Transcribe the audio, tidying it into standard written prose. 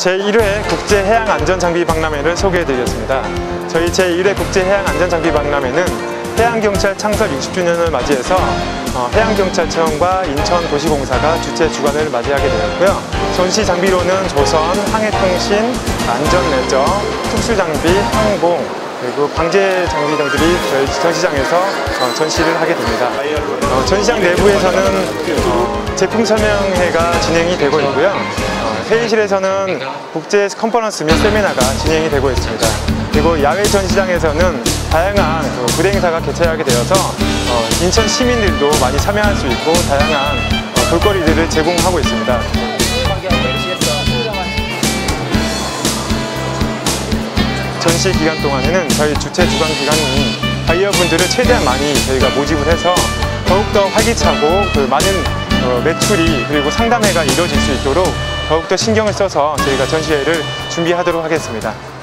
제1회 국제해양안전장비박람회를 소개해드리겠습니다. 저희 제1회 국제해양안전장비박람회는 해양경찰 창설 60주년을 맞이해서 해양경찰청과 인천도시공사가 주최 주관을 맞이하게 되었고요. 전시 장비로는 조선, 항해통신, 안전레저, 특수장비, 항공, 그리고 방제 장비 등들이 저희 전시장에서 전시를 하게 됩니다. 전시장 내부에서는 제품 설명회가 진행이 되고 있고요. 회의실에서는 국제 컨퍼런스 및 세미나가 진행이 되고 있습니다. 그리고 야외 전시장에서는 다양한 부대 행사가 개최하게 되어서 인천 시민들도 많이 참여할 수 있고 다양한 볼거리들을 제공하고 있습니다. 전시 기간 동안에는 저희 주최 주관 기관인 바이어분들을 최대한 많이 저희가 모집을 해서 더욱더 활기차고 많은 매출이 그리고 상담회가 이루어질 수 있도록 더욱더 신경을 써서 저희가 전시회를 준비하도록 하겠습니다.